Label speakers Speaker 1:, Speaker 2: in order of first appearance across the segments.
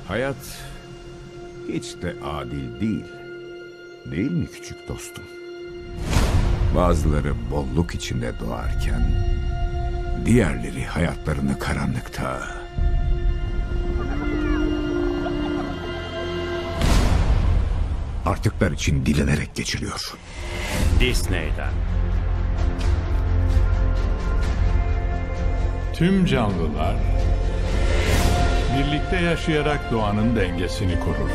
Speaker 1: Hayat hiç de adil değil. Değil mi küçük dostum? Bazıları bolluk içinde doğarken diğerleri hayatlarını karanlıkta. Artıklar için dilenerek geçiriyor.
Speaker 2: Disney'den.
Speaker 3: Tüm canlılar birlikte yaşayarak doğanın dengesini korur.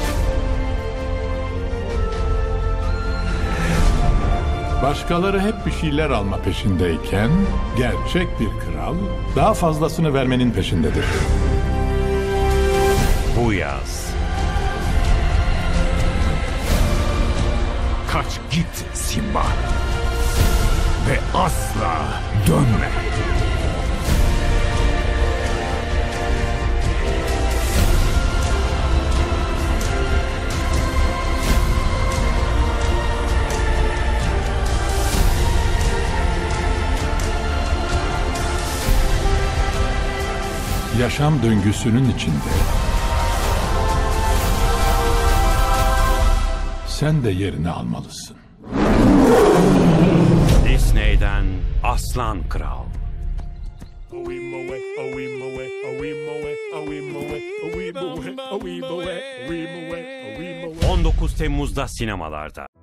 Speaker 3: Başkaları hep bir şeyler alma peşindeyken gerçek bir kral daha fazlasını vermenin peşindedir.
Speaker 2: Bu yaz.
Speaker 1: Kaç git Simba. Ve asla dönme.
Speaker 3: Yaşam döngüsünün içinde sen de yerini almalısın.
Speaker 2: Disney'den Aslan Kral. 19 Temmuz'da sinemalarda.